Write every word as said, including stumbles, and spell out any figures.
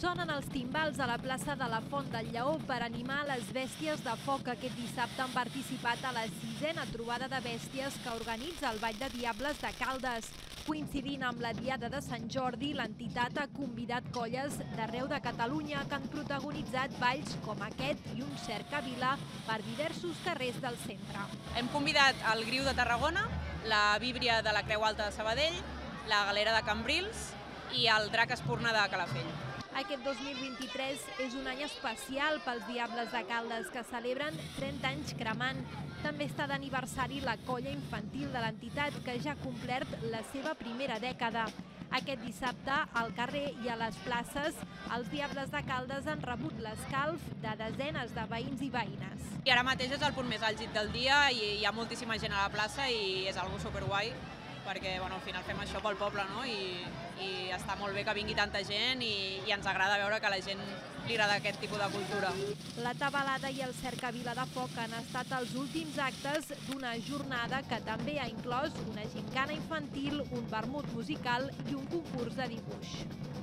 Sonen els timbals a la plaça de la Font del Lleó per animar les bèsties de foc. Aquest dissabte han participat a la sisena trobada de bèsties que organitza el Ball de Diables de Caldes. Coincidint amb la Diada de Sant Jordi, l'entitat ha convidat colles d'arreu de Catalunya que han protagonitzat balls com aquest i un cercavila per diversos carrers del centre. Hem convidat el Griu de Tarragona, la Víbria de la Creu Alta de Sabadell, la Galera de Cambrils i el Drac Espurna de Calafell. Aquest dos mil vint-i-tres és un any especial pels Diables de Caldes, que celebren trenta anys cremant. També està d'aniversari la colla infantil de l'entitat, que ja ha complert la seva primera dècada. Aquest dissabte, al carrer i a les places, els Diables de Caldes han rebut l'escalf de desenes de veïns i veïnes. I ara mateix és el punt més àlgid del dia i hi ha moltíssima gent a la plaça i és algo superguai, perquè bueno, al final fem això pel poble, no? I, i està molt bé que vingui tanta gent i, i ens agrada veure que a la gent li agrada aquest tipus de cultura. La tabalada i el cercavila de foc han estat els últims actes d'una jornada que també ha inclòs una gimcana infantil, un vermut musical i un concurs de dibuix.